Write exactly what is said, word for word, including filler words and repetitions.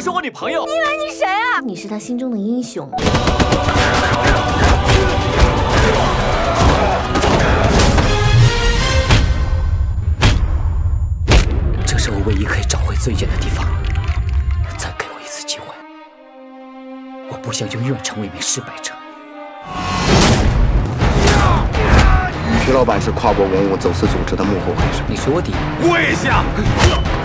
是我女朋友。 你以为你谁啊？你是他心中的英雄。 这是我唯一可以找回尊严的地方。再给我一次机会，我不想永远成为一名失败者。 徐老板是跨国文物走私组织的幕后黑手。 你是我弟， 跪下！